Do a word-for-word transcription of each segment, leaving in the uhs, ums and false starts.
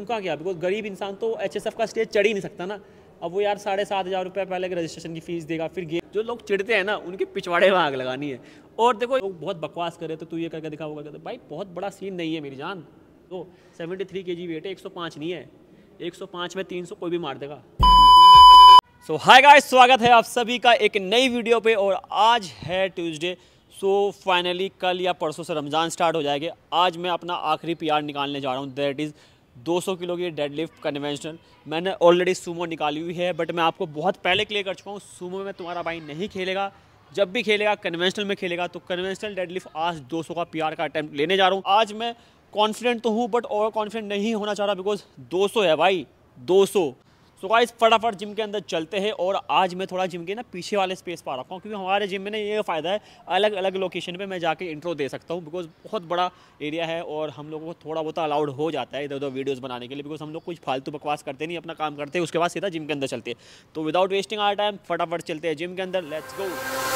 उनका क्या, बिकॉज गरीब इंसान तो एच एस एफ का स्टेज चढ़ ही नहीं सकता ना। अब वो यार साढ़े सात हज़ार रुपये पहले के रजिस्ट्रेशन की फीस देगा, फिर गेम जो लोग चिढ़ते हैं ना उनके पिछवाड़े में आग लगानी है। और देखो लोग बहुत बकवास करे तो तू ये करके दिखा, वो करके, भाई बहुत बड़ा सीन नहीं है मेरी जान। तो सेवेंटी थ्री के जी वेट है, एक सौ पाँच नहीं है, एक सौ पाँच में तीन सौ कोई भी मार देगा। सो हाय गाइस, स्वागत है आप सभी का एक नई वीडियो पे। और आज है ट्यूसडे। सो फाइनली कल या परसों से रमज़ान स्टार्ट हो जाएगा। आज मैं अपना आखिरी पीआर निकालने जा रहा हूँ, दैट इज़ दो सौ किलो की डेडलिफ्ट कन्वेंशनल। मैंने ऑलरेडी सूमो निकाली हुई है, बट मैं आपको बहुत पहले क्लियर कर चुका हूँ, सूमो में तुम्हारा भाई नहीं खेलेगा। जब भी खेलेगा कन्वेंशनल में खेलेगा। तो कन्वेंशनल डेडलिफ्ट आज दो सौ का पीआर का अटेम्प्ट लेने जा रहा हूँ। आज मैं कॉन्फिडेंट तो हूँ, बट ओवर कॉन्फिडेंट नहीं होना चाह रहा, बिकॉज दो सौ है भाई, दो सौ। सो गाइस फटाफट जिम के अंदर चलते हैं। और आज मैं थोड़ा जिम के ना पीछे वाले स्पेस पर रखा हूँ, क्योंकि हमारे जिम में ना ये फ़ायदा है, अलग अलग लोकेशन पे मैं जाके इंट्रो दे सकता हूँ, बिकॉज बहुत बड़ा एरिया है और हम लोगों को थोड़ा बहुत अलाउड हो जाता है इधर उधर वीडियोस बनाने के लिए, बिकॉज हम लोग कुछ फालतू बकवास करते नहीं, अपना काम करते हैं, उसके बाद सीधा जिम के अंदर चलते हैं। तो विदाउट वेस्टिंग आवर टाइम फटाफट चलते हैं जिम के अंदर। Let's go.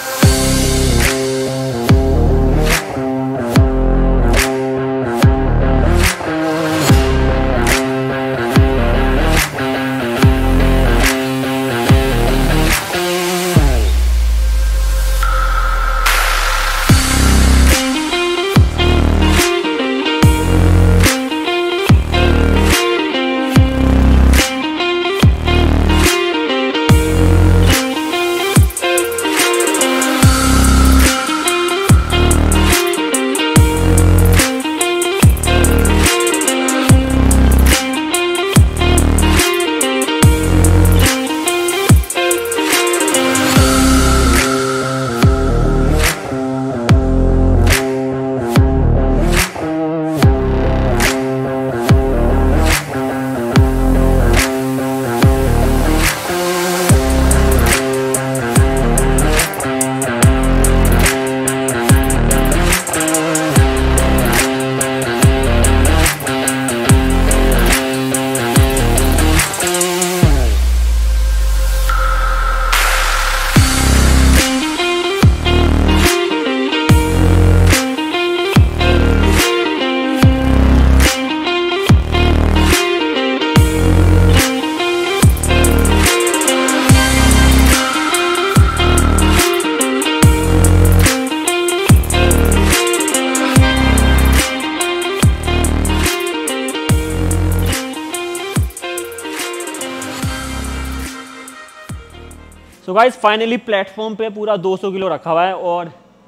So guys finally platform पे पूरा दो सौ किलो रखा हुआ है। और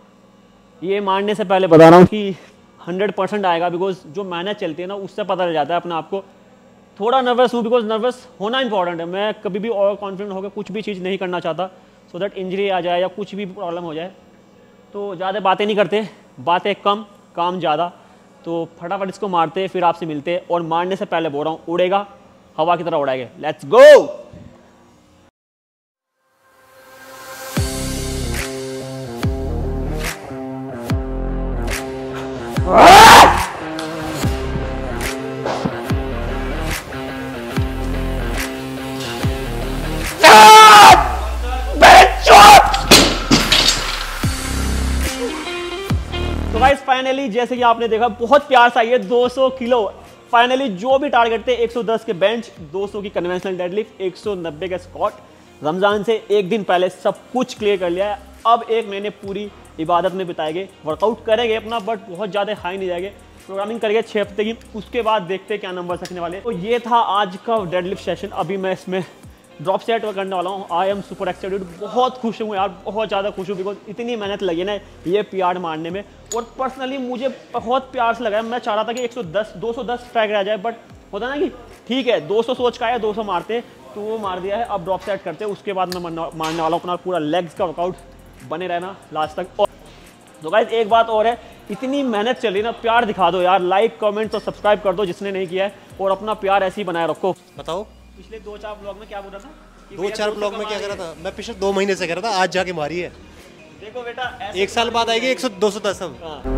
ये मारने से पहले बता रहा हूँ कि हंड्रेड परसेंट आएगा, बिकॉज जो मेहनत चलती है ना उससे पता चल जाता है अपने आप को। थोड़ा नर्वस हूँ, बिकॉज नर्वस होना इंपॉर्टेंट है। मैं कभी भी ओवर कॉन्फिडेंट होकर कुछ भी चीज़ नहीं करना चाहता, सो दैट इंजरी आ जाए या कुछ भी प्रॉब्लम हो जाए। तो ज़्यादा बातें नहीं करते, बातें कम काम ज़्यादा। तो फटाफट इसको मारते फिर आपसे मिलते। और मारने से पहले बोल रहा हूँ, उड़ेगा, हवा की तरह उड़ाएगा। Let's go. तो गाइस फाइनली जैसे कि आपने देखा बहुत प्यार से आई है दो सौ किलो। फाइनली जो भी टारगेट थे एक सौ दस के बेंच, दो सौ की कन्वेंशनल डेडलिफ्ट, एक सौ नब्बे का स्क्वाट, रमजान से एक दिन पहले सब कुछ क्लियर कर लिया है। अब एक महीने पूरी इबादत में बिताएंगे, वर्कआउट करेंगे अपना, बट बहुत ज़्यादा हाई नहीं जाएंगे, प्रोग्रामिंग करेंगे छः हफ्ते की, उसके बाद देखते हैं क्या नंबर रखने वाले। तो ये था आज का डेडलिफ्ट सेशन। अभी मैं इसमें ड्रॉप सेट करने वाला हूँ। आई एम सुपर एक्साइटेड, बहुत खुश हूँ यार, बहुत ज़्यादा खुश हूँ, बिकॉज इतनी मेहनत लगी ना ये पीआर मारने में। और पर्सनली मुझे बहुत प्यार से लगा है। मैं चाह रहा था कि एक सौ दस दो सौ दस ट्रैक रह जाए, बट होता ना कि ठीक है दो सौ सोच का है, दो सौ मारते, तो वो मार दिया है। अब ड्रॉप सेट करते, उसके बाद मैं मारने वाला हूँ अपना पूरा लेग्स का वर्कआउट। बने रहना लास्ट तक। और तो गाइस एक बात और है, इतनी मेहनत चल रही है ना, प्यार दिखा दो यार, लाइक कमेंट तो सब्सक्राइब कर दो जिसने नहीं किया है, और अपना प्यार ऐसे ही बनाए रखो। बताओ पिछले दो चार ब्लॉग में क्या बोल रहा था? दो चार ब्लॉग में क्या कर रहा था? मैं पिछले दो महीने से कर रहा था, आज जाके मारी है। देखो बेटा एक साल बाद आएगी एक सौ दो सौ दस। हम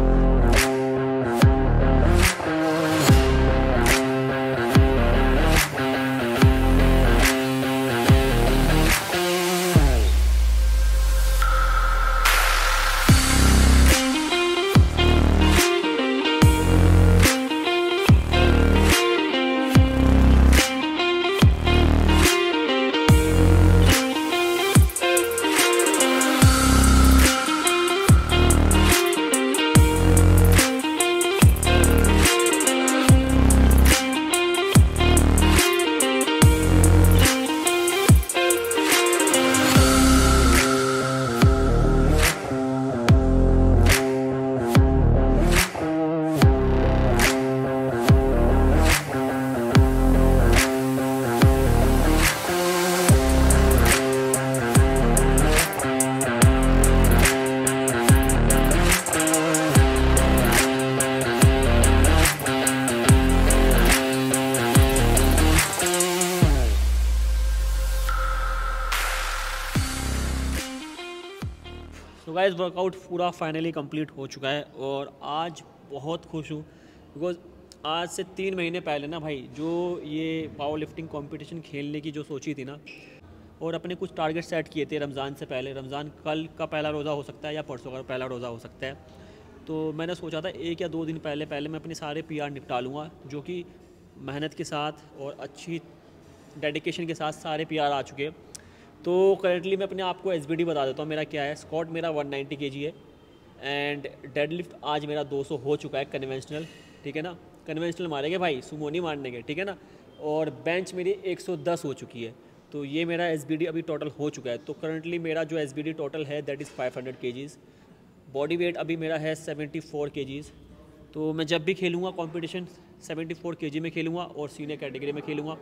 गाइस वर्कआउट पूरा फाइनली कंप्लीट हो चुका है और आज बहुत खुश हूँ बिकॉज आज से तीन महीने पहले ना भाई जो ये पावर लिफ्टिंग कॉम्पिटिशन खेलने की जो सोची थी ना और अपने कुछ टारगेट सेट किए थे रमज़ान से पहले, रमज़ान कल का पहला रोज़ा हो सकता है या परसों का पहला रोज़ा हो सकता है, तो मैंने सोचा था एक या दो दिन पहले पहले मैं अपने सारे पी आर निपटा लूँगा, जो कि मेहनत के साथ और अच्छी डेडिकेशन के साथ सारे पी आर आ चुके हैं। तो करेंटली मैं अपने आप को एस बी डी बता देता हूँ मेरा क्या है। स्क्वाट मेरा वन नाइन्टी केजी है एंड डेडलिफ्ट आज मेरा दो सौ हो चुका है कन्वेंशनल, ठीक है ना, कन्वेंशनल मारेंगे भाई, सुमो नहीं मारने के, ठीक है ना। और बेंच मेरी एक सौ दस हो चुकी है, तो ये मेरा एस बी डी अभी टोटल हो चुका है। तो करंटली मेरा जो एस बी डी टोटल है that is five hundred KGs. Body weight अभी मेरा है सेवेंटी फोर केजीज़। तो मैं जब भी खेलूँगा कंपटीशन सेवेंटी फोर केजी में खेलूँगा और सीनियर कैटेगरी में खेलूँगा।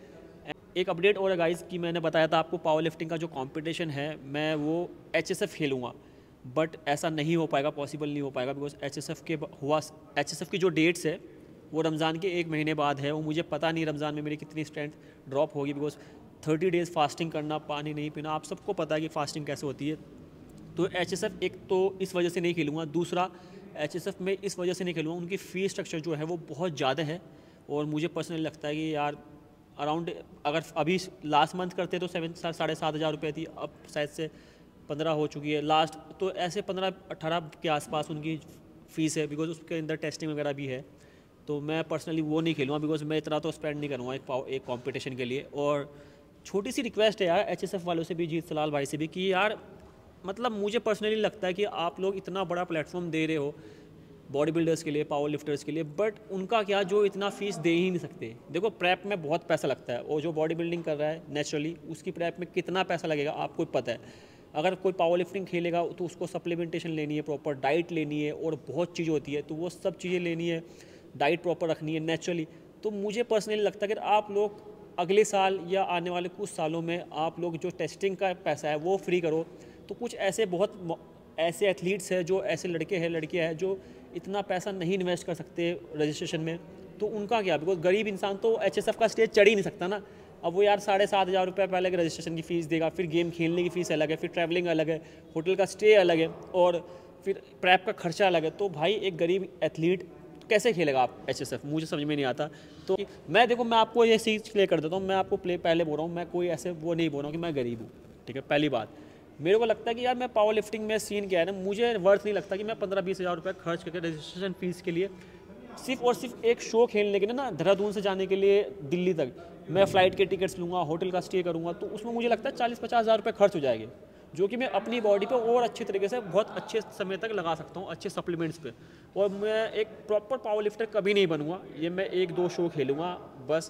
एक अपडेट और है गाइस कि मैंने बताया था आपको पावर लिफ्टिंग का जो कंपटीशन है मैं वो एच एस एफ खेलूँगा, बट ऐसा नहीं हो पाएगा, पॉसिबल नहीं हो पाएगा बिकॉज एच एस एफ के हुआ एच एस एफ की जो डेट्स है वो रमज़ान के एक महीने बाद है। वो मुझे पता नहीं रमज़ान में मेरी कितनी स्ट्रेंथ ड्रॉप होगी बिकॉज थर्टी डेज़ फास्टिंग करना, पानी नहीं पीना, आप सबको पता है कि फास्टिंग कैसे होती है। तो एच एस एफ एक तो इस वजह से नहीं खेलूँगा, दूसरा एच एस एफ में इस वजह से नहीं खेलूँगा उनकी फ़ी स्ट्रक्चर जो है वो बहुत ज़्यादा है और मुझे पर्सनली लगता है कि यार अराउंड अगर अभी लास्ट मंथ करते तो सेवन साढ़े सात हज़ार रुपये थी, अब शायद से पंद्रह हो चुकी है लास्ट, तो ऐसे पंद्रह अठारह के आसपास उनकी फ़ीस है बिकॉज उसके अंदर टेस्टिंग वगैरह भी है। तो मैं पर्सनली वो नहीं खेलूँगा बिकॉज मैं इतना तो स्पेंड नहीं करूँगा एक एक कॉम्पिटिशन के लिए। और छोटी सी रिक्वेस्ट है यार एच एस एफ वालों से भी, जीत सलाल भाई से भी, कि यार मतलब मुझे पर्सनली लगता है कि आप लोग इतना बड़ा प्लेटफॉर्म दे रहे हो बॉडी बिल्डर्स के लिए, पावर लिफ्टर्स के लिए, बट उनका क्या जो इतना फीस दे ही नहीं सकते। देखो प्रेप में बहुत पैसा लगता है और जो बॉडी बिल्डिंग कर रहा है नेचुरली उसकी प्रेप में कितना पैसा लगेगा आपको पता है। अगर कोई पावर लिफ्टिंग खेलेगा तो उसको सप्लीमेंटेशन लेनी है, प्रॉपर डाइट लेनी है और बहुत चीज़ होती है, तो वो सब चीज़ें लेनी है, डाइट प्रॉपर रखनी है नेचुरली। तो मुझे पर्सनली लगता है कि आप लोग अगले साल या आने वाले कुछ सालों में आप लोग जो टेस्टिंग का पैसा है वो फ्री करो। तो कुछ ऐसे बहुत ऐसे एथलीट्स हैं, जो ऐसे लड़के हैं लड़कियां हैं जो इतना पैसा नहीं इन्वेस्ट कर सकते रजिस्ट्रेशन में, तो उनका क्या, बिकॉज गरीब इंसान तो एच एस एफ का स्टेज चढ़ ही नहीं सकता ना। अब वो यार साढ़े सात हज़ार रुपये पहले की रजिस्ट्रेशन की फ़ीस देगा, फिर गेम खेलने की फ़ीस अलग है, फिर ट्रैवलिंग अलग है, होटल का स्टे अलग है और फिर प्रैप का खर्चा अलग है। तो भाई एक गरीब एथलीट कैसे खेलेगा आप एच एस एफ, मुझे समझ में नहीं आता। तो मैं देखो मैं आपको ये चीज़ क्लियर कर देता हूँ, मैं आपको प्ले पहले बोल रहा हूँ, मैं कोई ऐसे वो नहीं बोल रहा हूँ कि मैं गरीब हूँ, ठीक है। पहली बात मेरे को लगता है कि यार मैं पावर लिफ्टिंग में सीन क्या है ना, मुझे वर्थ नहीं लगता कि मैं पंद्रह बीस हज़ार रुपये खर्च करके रजिस्ट्रेशन फ़ीस के लिए सिर्फ और सिर्फ एक शो खेलने के लिए ना देहरादून से जाने के लिए दिल्ली तक मैं फ़्लाइट के टिकट्स लूँगा, होटल का स्टे करूँगा, तो उसमें मुझे लगता है चालीस पचास हज़ार रुपये खर्च हो जाएंगे, जो कि मैं अपनी बॉडी पे और अच्छे तरीके से बहुत अच्छे समय तक लगा सकता हूँ, अच्छे सप्लीमेंट्स पे। और मैं एक प्रॉपर पावर लिफ्टर कभी नहीं बनूँगा, ये मैं एक दो शो खेलूँगा बस,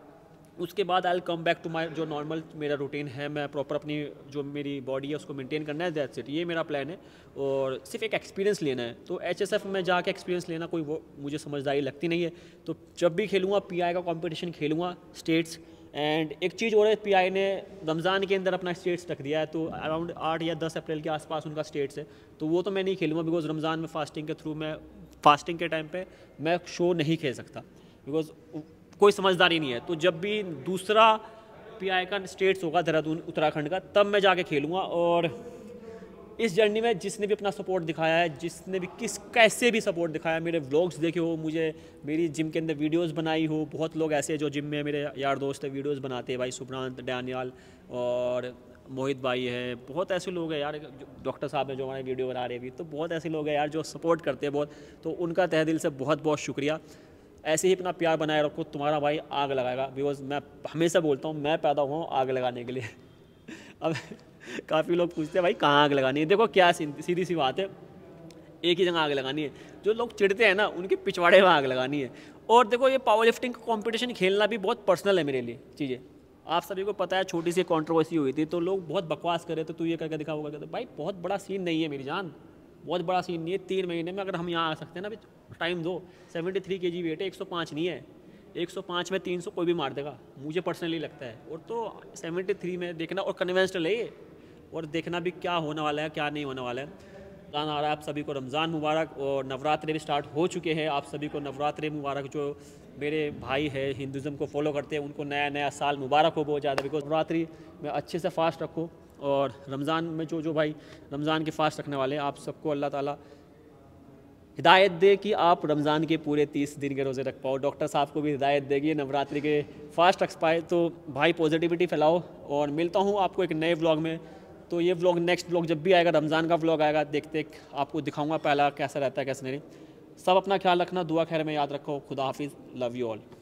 उसके बाद I will come back to my जो नॉर्मल मेरा रूटीन है, मैं प्रॉपर अपनी जो मेरी बॉडी है उसको मेंटेन करना है, दैट्स इट, ये मेरा प्लान है। और सिर्फ एक एक्सपीरियंस लेना है, तो एच एस एफ में जाके एक्सपीरियंस लेना कोई वो मुझे समझदारी लगती नहीं है। तो जब भी खेलूँगा पी आई का कॉम्पिटिशन खेलूँगा स्टेट्स। एंड एक चीज़ और है, पी आई ने रमज़ान के अंदर अपना स्टेट्स रख दिया है, तो अराउंड आठ या दस अप्रैल के आसपास उनका स्टेट्स है, तो वो तो मैं नहीं खेलूँगा बिकॉज रमज़ान में फास्टिंग के थ्रू मैं फास्टिंग के टाइम पे मैं शो नहीं खेल सकता बिकॉज कोई समझदारी नहीं है। तो जब भी दूसरा पी आई का स्टेट्स होगा देहरादून उत्तराखंड का, तब मैं जाके खेलूँगा। और इस जर्नी में जिसने भी अपना सपोर्ट दिखाया है, जिसने भी किस कैसे भी सपोर्ट दिखाया, मेरे व्लॉग्स देखे हो, मुझे मेरी जिम के अंदर वीडियोस बनाई हो, बहुत लोग ऐसे हैं जो जिम में मेरे यार दोस्त है वीडियोस बनाते हैं, भाई सुब्रांत, डैनियल और मोहित भाई है, बहुत ऐसे लोग हैं यार, डॉक्टर साहब हैं जो हमारे वीडियो बना रहे हैं भी, तो बहुत ऐसे लोग हैं यार जो सपोर्ट करते हैं बहुत, तो उनका तहे दिल से बहुत बहुत शुक्रिया। ऐसे ही अपना प्यार बनाए रखो, तुम्हारा भाई आग लगाएगा, बिकॉज मैं हमेशा बोलता हूँ मैं पैदा हुआ हूँ आग लगाने के लिए। अब काफ़ी लोग पूछते हैं भाई कहाँ आग लगानी है, देखो क्या सीधी सी बात है, एक ही जगह आग लगानी है। जो लोग चिढ़ते हैं ना उनके पिछवाड़े में आग लगानी है। और देखो ये पावर लिफ्टिंग कॉम्पिटिशन खेलना भी बहुत पर्सनल है मेरे लिए चीज़ें, आप सभी को पता है। छोटी सी कंट्रोवर्सी हुई थी तो लोग बहुत बकवास कर रहे थे, तू ये करके दिखा होगा, भाई बहुत बड़ा सीन नहीं है मेरी जान, बहुत बड़ा सीन नहीं है। तीन महीने में अगर हम यहाँ आ सकते हैं ना, टाइम दो, सेवेंटी थ्री के जी वेट है, एक सौ पाँच नहीं है, एक सौ पाँच में तीन सौ कोई भी मार देगा, मुझे पर्सनली लगता है। और तो सेवेंटी थ्री में देखना और कन्वेंशनल है ये, और देखना भी क्या होने वाला है क्या नहीं होने वाला है। रमज़ान आ रहा है, आप सभी को रमज़ान मुबारक। और नवरात्रे भी स्टार्ट हो चुके हैं, आप सभी को नवरात्रे मुबारक। जो मेरे भाई है हिंदुज़म को फॉलो करते हैं उनको नया नया साल मुबारक हो बहुत ज़्यादा। बिकॉज नवरात्रि में अच्छे से फास्ट रखो, और रमज़ान में जो जो भाई रमज़ान के फास्ट रखने वाले हैं, आप सबको अल्लाह ताला हिदायत दे कि आप रमज़ान के पूरे तीस दिन के रोज़े रख पाओ। डॉक्टर साहब को भी हिदायत देगी नवरात्रि के फास्ट रख पाए। तो भाई पॉजिटिविटी फैलाओ, और मिलता हूँ आपको एक नए व्लॉग में। तो ये व्लॉग नेक्स्ट व्लॉग जब भी आएगा, रमज़ान का व्लॉग आएगा, देखते आपको दिखाऊंगा पहला कैसा रहता है कैसे नहीं। सब अपना ख्याल रखना, दुआ खैर में याद रखो। खुदा हाफिज़, लव यू ऑल।